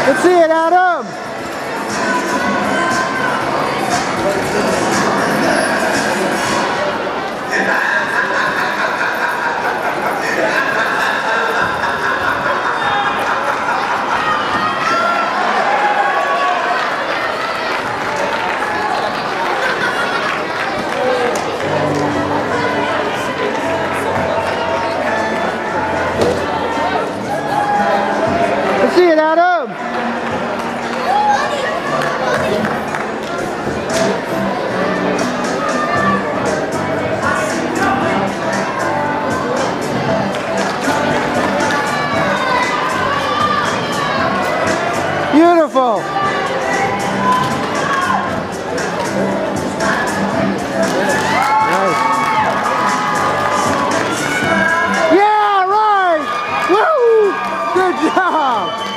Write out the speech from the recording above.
Let's see it, Adam. Let's see it, Adam. Beautiful. Nice. Yeah, right. Woo! Good job.